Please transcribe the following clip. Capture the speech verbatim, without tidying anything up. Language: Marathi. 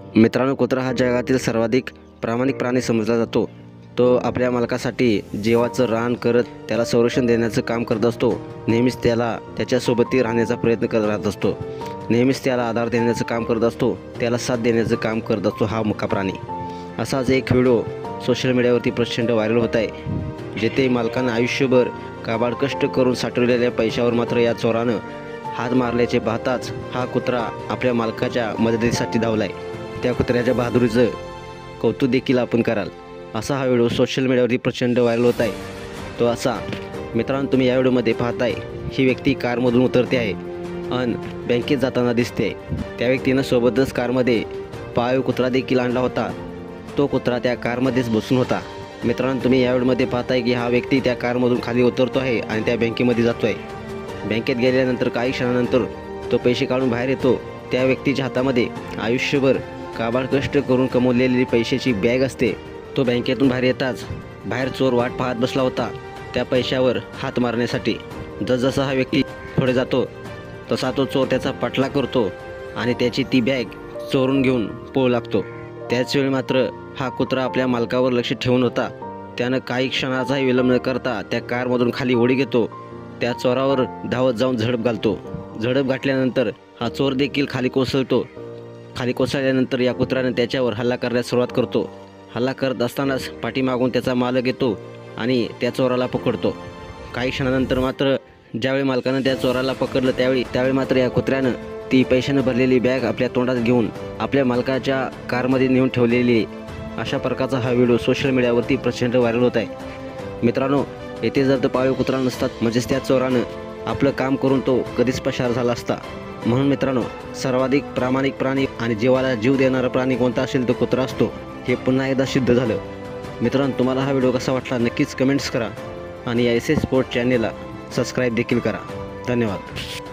मित्रांनो, कुत्रा हा जगातील सर्वाधिक प्रामाणिक प्राणी समजला जातो। तो आपल्या मालकासाठी जीवाचं रान करत त्याला संरक्षण देण्याचं काम करत असतो। नेहमीच त्याला त्याच्यासोबती राहण्याचा प्रयत्न करत राहत असतो। नेहमीच त्याला आधार देण्याचं काम करत असतो। त्याला साथ देण्याचं काम करत असतो हा मुका प्राणी। असाच एक व्हिडिओ सोशल मीडियावरती प्रचंड व्हायरल होत आहे, जेथे मालकानं आयुष्यभर काबाड कष्ट करून साठवलेल्या पैशावर मात्र या चोरानं हात मारल्याचे पाहताच हा कुत्रा आपल्या मालकाच्या मदतीसाठी धावलाय। त्या कुत्र्याच्या बहादुरीचं कौतुक देखील आपण कराल। असा हा व्हिडिओ सोशल मीडियावरती प्रचंड व्हायरल होत आहे। तो असा, मित्रांनो, तुम्ही या व्हिडिओमध्ये पाहताय ही व्यक्ती कारमधून उतरते आहे आणि बँकेत जाताना दिसते। त्या व्यक्तीनं सोबतच कारमध्ये पाळीव कुत्रा देखील आणला होता। तो कुत्रा त्या कारमध्येच बसून होता। मित्रांनो, तुम्ही या व्हिडिओमध्ये पाहताय की हा व्यक्ती त्या कारमधून खाली उतरतो आहे आणि त्या बँकेमध्ये जातो आहे। बँकेत गेल्यानंतर काही क्षणानंतर तो पैसे काढून बाहेर येतो। त्या व्यक्तीच्या हातामध्ये आयुष्यभर काबाड कष्ट करून कमवलेली पैशाची बॅग असते। तो बँकेतून बाहेर येताच बाहेर चोर वाट पाहत बसला होता त्या पैशावर हात मारण्यासाठी। जसजसा हा व्यक्ती पुढे जातो तसा तो चोर त्याचा पाठला करतो आणि त्याची ती बॅग चोरून घेऊन पळू लागतो। त्याचवेळी मात्र हा कुत्रा आपल्या मालकावर लक्ष ठेवून होता। त्यानं काही क्षणाचाही विलंब न करता त्या कारमधून खाली उडी घेतो। त्या चोरावर धावत जाऊन झडप घालतो। झडप घातल्यानंतर हा चोर देखील खाली कोसळतो। खाली कोसळल्यानंतर या कुत्र्याने त्याच्यावर हल्ला करण्यास सुरुवात करतो। हल्ला करत असतानाच पाठीमागून त्याचा मालक येतो आणि त्या चोराला पकडतो। काही क्षणानंतर मात्र ज्यावेळी मालकानं त्या चोराला पकडलं त्यावेळी त्यावेळी मात्र या कुत्र्यानं ती पैशानं भरलेली बॅग आपल्या तोंडात घेऊन आपल्या मालकाच्या कारमध्ये नेऊन ठेवलेली। अशा प्रकारचा हा व्हिडिओ सोशल मीडियावरती प्रचंड व्हायरल होत आहे। मित्रांनो, येथे जर तर पाळीव कुत्रा नसतात म्हणजेच त्या चोरानं आपलं काम करून तो कधीच पसार झाला असता। म्हणून मित्रांनो, सर्वाधिक प्रामाणिक प्राणी आणि जीवाला जीव देणारा प्राणी कोणता असेल तो कुत्रा असतो, हे पुन्हा एकदा सिद्ध झालं। मित्रांनो, तुम्हाला हा व्हिडिओ कसा वाटला नक्कीच कमेंट्स करा आणि या एस एस स्पोर्ट चॅनेलला सबस्क्राईब देखील करा। धन्यवाद।